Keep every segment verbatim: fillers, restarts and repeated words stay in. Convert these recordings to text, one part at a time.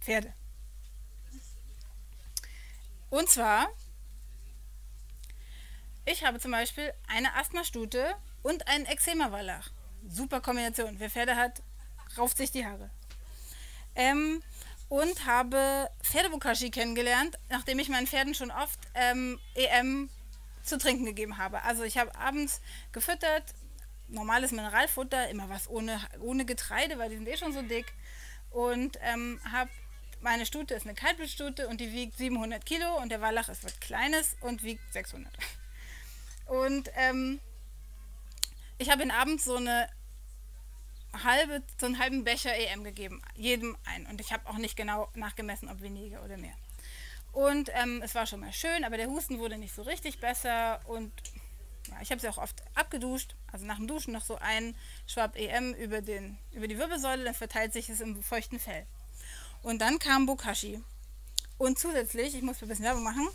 Pferde. Und zwar, ich habe zum Beispiel eine Asthma-Stute und einen Eczema-Wallach. Super Kombination. Wer Pferde hat, rauft sich die Haare. Ähm, und habe Pferdebukashi kennengelernt, nachdem ich meinen Pferden schon oft ähm, E M zu trinken gegeben habe. Also ich habe abends gefüttert, normales Mineralfutter, immer was ohne, ohne Getreide, weil die sind eh schon so dick. Und ähm, habe, meine Stute ist eine Kaltblutstute und die wiegt siebenhundert Kilo und der Wallach ist was Kleines und wiegt sechshundert. Und ähm, ich habe ihn abends so eine halbe, so einen halben Becher E M gegeben, jedem ein. Und ich habe auch nicht genau nachgemessen, ob weniger oder mehr. Und ähm, es war schon mal schön, aber der Husten wurde nicht so richtig besser. Und ja, ich habe sie auch oft abgeduscht. Also nach dem Duschen noch so ein Schwab E M über, den, über die Wirbelsäule, dann verteilt sich es im feuchten Fell. Und dann kam Bokashi. Und zusätzlich, ich muss ein bisschen Werbung machen,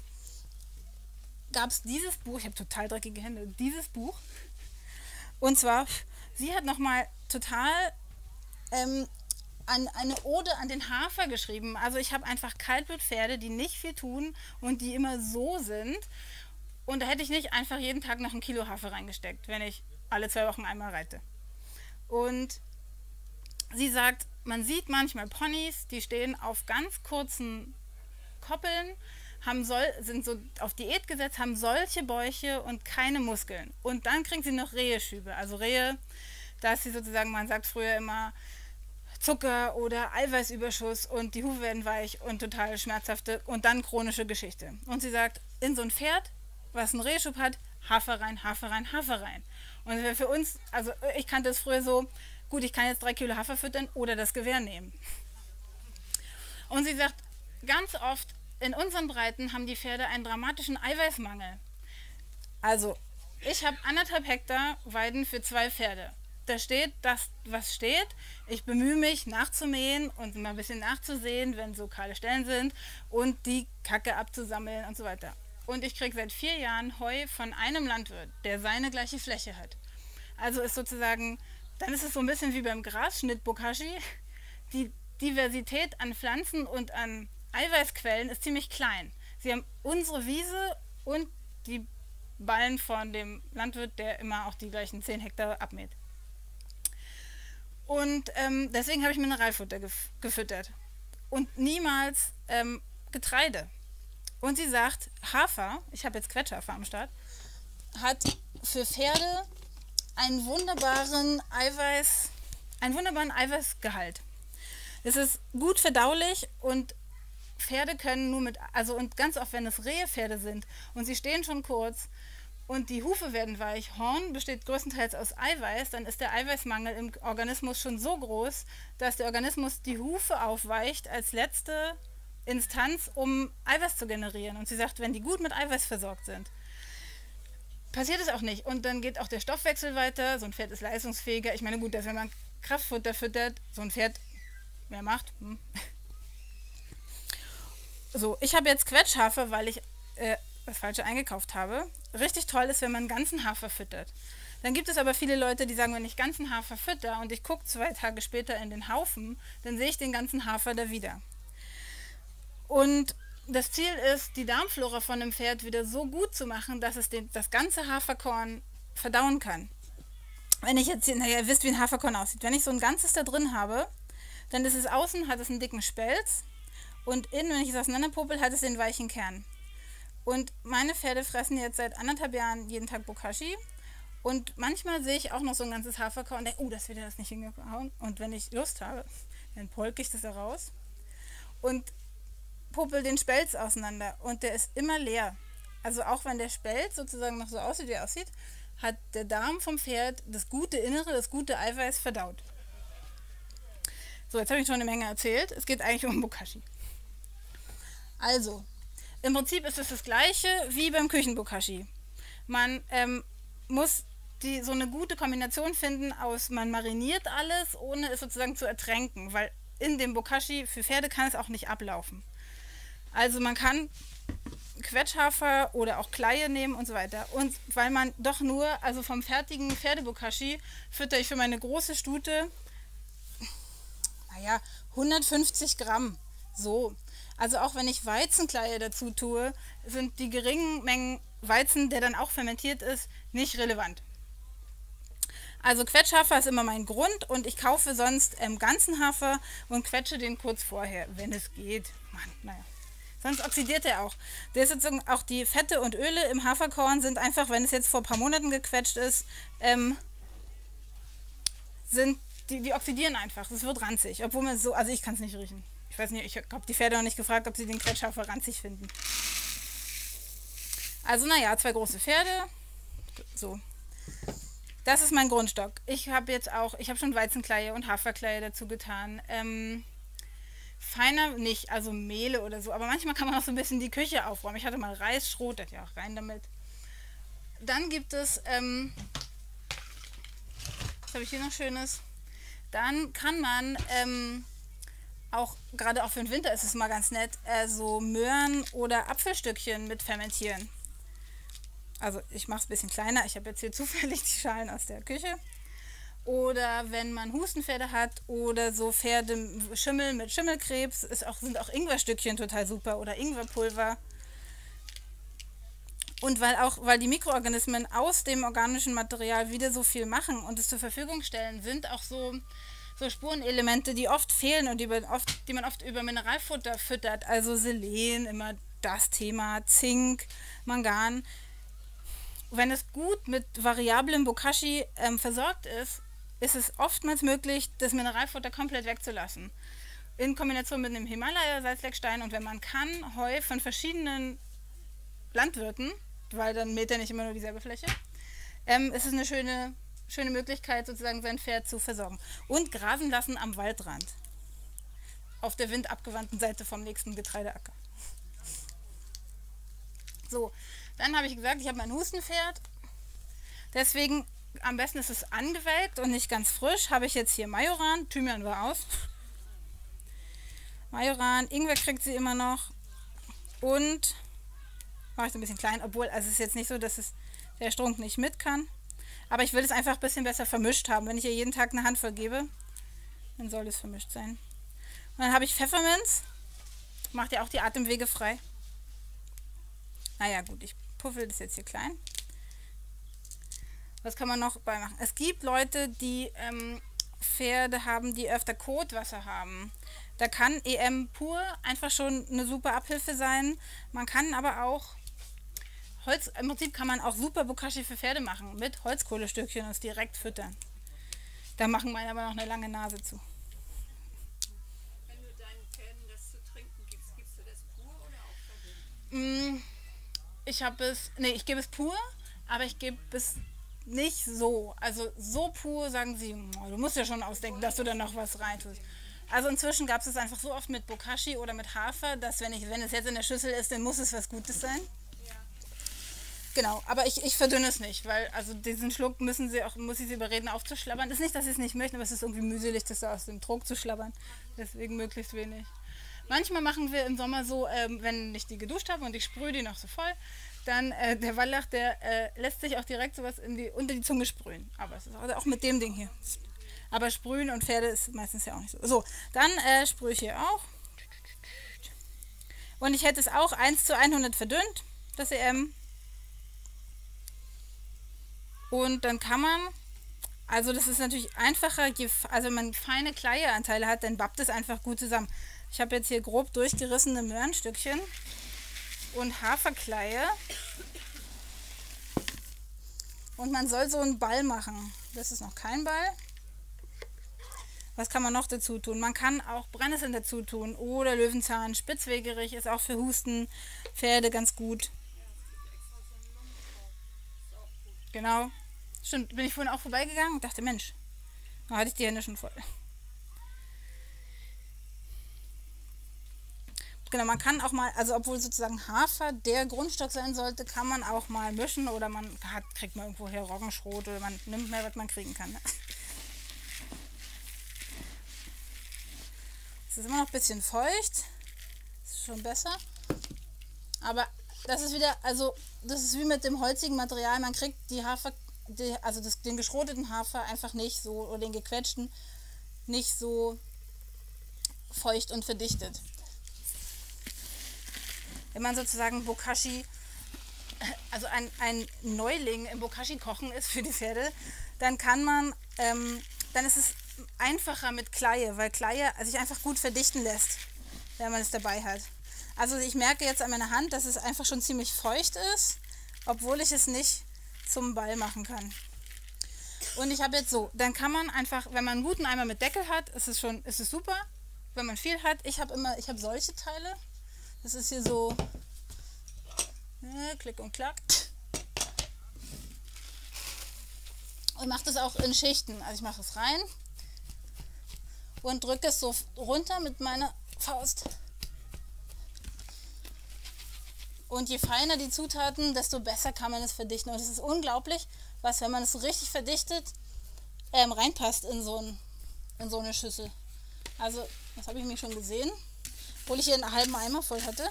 gab es dieses Buch, ich habe total dreckige Hände, dieses Buch. Und zwar, sie hat nochmal total ähm, an, eine Ode an den Hafer geschrieben. Also ich habe einfach Kaltblutpferde, die nicht viel tun und die immer so sind. Und da hätte ich nicht einfach jeden Tag noch ein Kilo Hafer reingesteckt, wenn ich alle zwei Wochen einmal reite. Und sie sagt, man sieht manchmal Ponys, die stehen auf ganz kurzen Koppeln, haben soll, sind so auf Diät gesetzt, haben solche Bäuche und keine Muskeln. Und dann kriegen sie noch Reheschübe. Also Rehe, da ist sie sozusagen, man sagt früher immer Zucker oder Eiweißüberschuss und die Hufe werden weich und total schmerzhafte und dann chronische Geschichte. Und sie sagt, in so ein Pferd, was einen Reheschub hat, Hafer rein, Hafer rein, Hafer rein. Und für uns, also ich kannte es früher so, gut, ich kann jetzt drei Kilo Hafer füttern oder das Gewehr nehmen. Und sie sagt, ganz oft in unseren Breiten haben die Pferde einen dramatischen Eiweißmangel. Also, ich habe anderthalb Hektar Weiden für zwei Pferde. Da steht das, was steht. Ich bemühe mich nachzumähen und mal ein bisschen nachzusehen, wenn so kahle Stellen sind und die Kacke abzusammeln und so weiter. Und ich kriege seit vier Jahren Heu von einem Landwirt, der seine gleiche Fläche hat. Also ist sozusagen, dann ist es so ein bisschen wie beim Grasschnitt Bokashi. Die Diversität an Pflanzen und an Eiweißquellen ist ziemlich klein. Sie haben unsere Wiese und die Ballen von dem Landwirt, der immer auch die gleichen zehn Hektar abmäht. Und ähm, deswegen habe ich Mineralfutter gef gefüttert und niemals ähm, Getreide. Und sie sagt, Hafer, ich habe jetzt Quetschhafer am Start, hat für Pferde einen wunderbaren Eiweiß, einen wunderbaren Eiweißgehalt. Es ist gut verdaulich und Pferde können nur mit, also und ganz oft, wenn es Rehpferde sind und sie stehen schon kurz und die Hufe werden weich, Horn besteht größtenteils aus Eiweiß, dann ist der Eiweißmangel im Organismus schon so groß, dass der Organismus die Hufe aufweicht als letzte Instanz, um Eiweiß zu generieren. Und sie sagt, wenn die gut mit Eiweiß versorgt sind, passiert es auch nicht. Und dann geht auch der Stoffwechsel weiter, so ein Pferd ist leistungsfähiger. Ich meine, gut, dass wenn man Kraftfutter füttert, so ein Pferd mehr macht. Hm. So, ich habe jetzt Quetschhafer, weil ich äh, das Falsche eingekauft habe. Richtig toll ist, wenn man ganzen Hafer füttert. Dann gibt es aber viele Leute, die sagen, wenn ich ganzen Hafer fütter und ich gucke zwei Tage später in den Haufen, dann sehe ich den ganzen Hafer da wieder. Und das Ziel ist, die Darmflora von einem Pferd wieder so gut zu machen, dass es den, das ganze Haferkorn verdauen kann. Wenn ich jetzt, naja, ihr wisst, wie ein Haferkorn aussieht. Wenn ich so ein ganzes da drin habe, dann ist es außen, hat es einen dicken Spelz und innen, wenn ich es auseinanderpopel, hat es den weichen Kern. Und meine Pferde fressen jetzt seit anderthalb Jahren jeden Tag Bokashi und manchmal sehe ich auch noch so ein ganzes Haferkorn und denke, oh, das wird ja das nicht hingehauen. Und wenn ich Lust habe, dann polke ich das da raus und popel den Spelz auseinander und der ist immer leer. Also auch wenn der Spelz sozusagen noch so aussieht, wie er aussieht, hat der Darm vom Pferd das gute Innere, das gute Eiweiß verdaut. So, jetzt habe ich schon eine Menge erzählt. Es geht eigentlich um Bokashi. Also, im Prinzip ist es das gleiche wie beim Küchenbokashi. Man ähm, muss die, so eine gute Kombination finden aus, man mariniert alles, ohne es sozusagen zu ertränken, weil in dem Bokashi für Pferde kann es auch nicht ablaufen. Also man kann Quetschhafer oder auch Kleie nehmen und so weiter. Und weil man doch nur, also vom fertigen Pferdebokashi fütter ich für meine große Stute, naja, hundertfünfzig Gramm So. Also auch wenn ich Weizenkleie dazu tue, sind die geringen Mengen Weizen, der dann auch fermentiert ist, nicht relevant. Also Quetschhafer ist immer mein Grund und ich kaufe sonst ähm, ganzen Hafer und quetsche den kurz vorher, wenn es geht. Mann, naja. Sonst oxidiert er auch. Der ist sozusagen auch die Fette und Öle im Haferkorn sind einfach, wenn es jetzt vor ein paar Monaten gequetscht ist, ähm, sind die, die oxidieren einfach. Es wird ranzig. Obwohl man so, also ich kann es nicht riechen. Ich weiß nicht, ich habe die Pferde noch nicht gefragt, ob sie den Quetschhafer ranzig finden. Also naja, zwei große Pferde. So. Das ist mein Grundstock. Ich habe jetzt auch, ich habe schon Weizenkleie und Haferkleie dazu getan. Ähm, feiner nicht, also Mehle oder so. Aber manchmal kann man auch so ein bisschen die Küche aufräumen. Ich hatte mal Reis, Schrot, das ja auch rein damit. Dann gibt es, ähm, was habe ich hier noch Schönes? Dann kann man ähm, auch, gerade auch für den Winter ist es mal ganz nett, äh, so Möhren oder Apfelstückchen mit fermentieren. Also ich mache es ein bisschen kleiner. Ich habe jetzt hier zufällig die Schalen aus der Küche. Oder wenn man Hustenpferde hat oder so Pferde Schimmel mit Schimmelkrebs, ist auch, sind auch Ingwerstückchen total super oder Ingwerpulver. Und weil auch, weil die Mikroorganismen aus dem organischen Material wieder so viel machen und es zur Verfügung stellen, sind auch so, so Spurenelemente, die oft fehlen und die, oft, die man oft über Mineralfutter füttert. Also Selen, immer das Thema, Zink, Mangan. Wenn es gut mit variablem Bokashi ähm, versorgt ist, ist es oftmals möglich, das Mineralfutter komplett wegzulassen. In Kombination mit einem Himalaya-Salzleckstein und wenn man kann, Heu von verschiedenen Landwirten, weil dann mäht er nicht immer nur dieselbe Fläche, ähm, ist es eine schöne, schöne Möglichkeit, sozusagen sein Pferd zu versorgen. Und grasen lassen am Waldrand. Auf der windabgewandten Seite vom nächsten Getreideacker. So. Dann habe ich gesagt, ich habe mein Hustenpferd. Deswegen, am besten ist es angewelkt und nicht ganz frisch. Habe ich jetzt hier Majoran. Thymian war aus. Majoran, Ingwer kriegt sie immer noch. Und mache ich so ein bisschen klein, obwohl, also es ist jetzt nicht so, dass es der Strunk nicht mit kann. Aber ich will es einfach ein bisschen besser vermischt haben. Wenn ich ihr jeden Tag eine Handvoll gebe, dann soll es vermischt sein. Und dann habe ich Pfefferminz. Macht ja auch die Atemwege frei. Naja, gut, ich puffel das jetzt hier klein. Was kann man noch beimachen? Es gibt Leute, die ähm, Pferde haben, die öfter Kotwasser haben. Da kann E M pur einfach schon eine super Abhilfe sein. Man kann aber auch Holz, im Prinzip kann man auch super Bokashi für Pferde machen, mit Holzkohlestückchen und es direkt füttern. Da machen meine aber noch eine lange Nase zu. Wenn du deinen Pferden das zu trinken gibst, gibst du das pur oder auch verdünnt? Mm, ich habe es, nee, ich gebe es pur, aber ich gebe es nicht so. Also so pur sagen sie, oh, du musst ja schon ausdenken, dass du da noch was reintust. Also inzwischen gab es es einfach so oft mit Bokashi oder mit Hafer, dass wenn, ich, wenn es jetzt in der Schüssel ist, dann muss es was Gutes sein. Ja. Genau, aber ich, ich verdünne es nicht, weil also diesen Schluck müssen sie auch, muss ich sie überreden aufzuschlabbern. Ist nicht, dass sie es nicht möchten, aber es ist irgendwie mühselig, das da aus dem Trog zu schlabbern. Deswegen möglichst wenig. Manchmal machen wir im Sommer so, ähm, wenn ich die geduscht habe und ich sprühe die noch so voll, dann äh, der Wallach, der äh, lässt sich auch direkt sowas in die, unter die Zunge sprühen. Aber es ist auch, auch mit dem Ding hier. Aber sprühen und Pferde ist meistens ja auch nicht so. So, dann äh, sprühe ich hier auch. Und ich hätte es auch eins zu hundert verdünnt, das E M. Und dann kann man, also das ist natürlich einfacher, je, also wenn man feine Kleieanteile hat, dann bappt es einfach gut zusammen. Ich habe jetzt hier grob durchgerissene Möhrenstückchen und Haferkleie. Und man soll so einen Ball machen. Das ist noch kein Ball. Was kann man noch dazu tun? Man kann auch Brennnesseln dazu tun oder Löwenzahn. Spitzwegerich ist auch für Husten, Pferde ganz gut. Genau. Stimmt, bin ich vorhin auch vorbeigegangen und dachte, Mensch, da hatte ich die Hände schon voll. Genau, man kann auch mal, also obwohl sozusagen Hafer der Grundstock sein sollte, kann man auch mal mischen oder man hat, kriegt man irgendwo her Roggenschrot oder man nimmt mehr, was man kriegen kann. Ne? Es ist immer noch ein bisschen feucht, das ist schon besser, aber das ist wieder, also das ist wie mit dem holzigen Material, man kriegt die Hafer, die, also das, den geschroteten Hafer einfach nicht so, oder den gequetschten, nicht so feucht und verdichtet. wenn man sozusagen Bokashi, also ein, ein Neuling im Bokashi-Kochen ist für die Pferde, dann kann man, ähm, dann ist es einfacher mit Kleie, weil Kleie sich einfach gut verdichten lässt, wenn man es dabei hat. Also ich merke jetzt an meiner Hand, dass es einfach schon ziemlich feucht ist, obwohl ich es nicht zum Ball machen kann. Und ich habe jetzt so, dann kann man einfach, wenn man einen guten Eimer mit Deckel hat, ist es schon, ist es super. Wenn man viel hat, ich habe immer, ich habe solche Teile. Das ist hier so, ja, klick und klack. Und mache das auch in Schichten. Also ich mache es rein und drücke es so runter mit meiner Faust. Und je feiner die Zutaten, desto besser kann man es verdichten. Und es ist unglaublich, was, wenn man es so richtig verdichtet, ähm, reinpasst in so, ein, in so eine Schüssel. Also, das habe ich mir schon gesehen, obwohl ich hier einen halben Eimer voll hatte.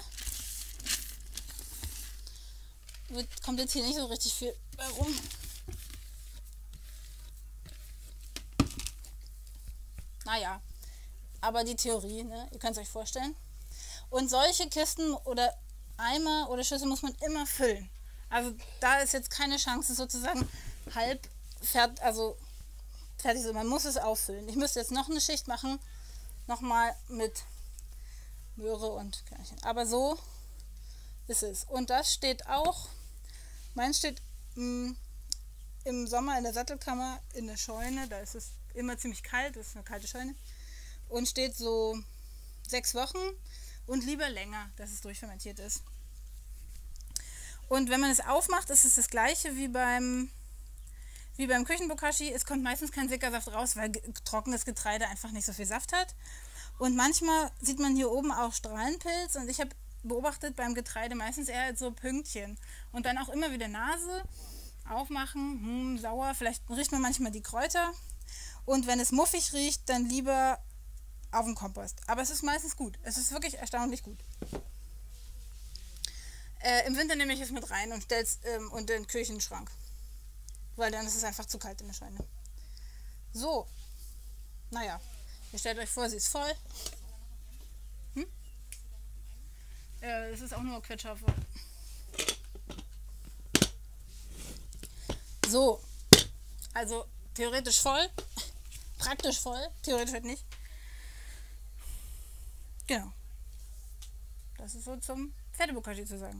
Wird, kommt jetzt hier nicht so richtig viel bei rum. Naja, aber die Theorie, ne? Ihr könnt es euch vorstellen. Und solche Kisten oder Eimer oder Schüssel muss man immer füllen. Also da ist jetzt keine Chance, sozusagen halb fertig, also fertig so. Man muss es auffüllen. Ich müsste jetzt noch eine Schicht machen, nochmal mit Möhre und Körnchen. Aber so ist es. Und das steht auch, meins steht mh, im Sommer in der Sattelkammer in der Scheune. Da ist es immer ziemlich kalt, das ist eine kalte Scheune. Und steht so sechs Wochen. Und lieber länger, dass es durchfermentiert ist. Und wenn man es aufmacht, ist es das gleiche wie beim, wie beim Küchenbokashi. Es kommt meistens kein Sickersaft raus, weil trockenes Getreide einfach nicht so viel Saft hat. Und manchmal sieht man hier oben auch Strahlenpilz. Und ich habe beobachtet beim Getreide meistens eher so Pünktchen. Und dann auch immer wieder Nase aufmachen, hm, sauer. Vielleicht riecht man manchmal die Kräuter. Und wenn es muffig riecht, dann lieber auf dem Kompost. Aber es ist meistens gut. Es ist wirklich erstaunlich gut. Äh, Im Winter nehme ich es mit rein und stelle es ähm, unter den Küchenschrank. Weil dann ist es einfach zu kalt in der Scheune. So. Naja. Ihr stellt euch vor, sie ist voll. Hm? Äh, es ist auch nur Quetschhafer. So. Also theoretisch voll. Praktisch voll. Theoretisch halt nicht. Genau. Das ist so zum Pferdebokashi zu sagen.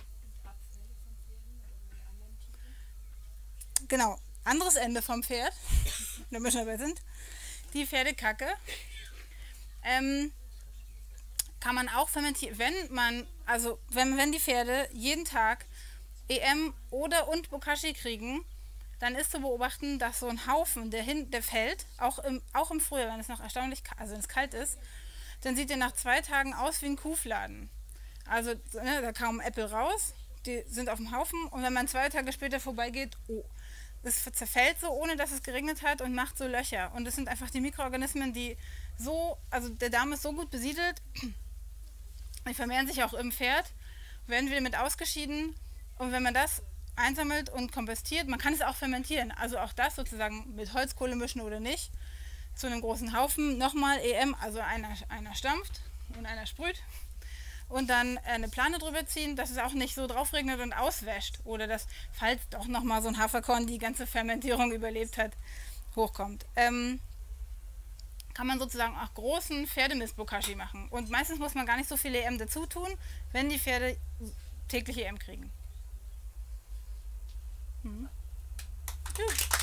Genau. Anderes Ende vom Pferd, wenn wir schon dabei sind. Die Pferdekacke. Ähm, kann man auch fermentieren. Wenn man, also wenn, wenn die Pferde jeden Tag E M oder und Bokashi kriegen, dann ist zu beobachten, dass so ein Haufen, der, hin, der fällt, auch im, auch im Frühjahr, wenn es noch erstaunlich, also wenn es kalt ist, dann sieht der nach zwei Tagen aus wie ein Kuhfladen. Also ne, da kaum Äpfel raus, die sind auf dem Haufen und wenn man zwei Tage später vorbeigeht, oh, es zerfällt so, ohne dass es geregnet hat und macht so Löcher. Und das sind einfach die Mikroorganismen, die so, also der Darm ist so gut besiedelt, die vermehren sich auch im Pferd, werden wieder mit ausgeschieden und wenn man das einsammelt und kompostiert, man kann es auch fermentieren, also auch das sozusagen mit Holzkohle mischen oder nicht, zu einem großen Haufen, nochmal E M, also einer, einer stampft und einer sprüht und dann eine Plane drüber ziehen, dass es auch nicht so drauf regnet und auswäscht oder dass, falls doch nochmal so ein Haferkorn die ganze Fermentierung überlebt hat, hochkommt. Ähm, kann man sozusagen auch großen Pferdemist-Bokashi machen und meistens muss man gar nicht so viel E M dazu tun, wenn die Pferde täglich E M kriegen. Mhm. Gut.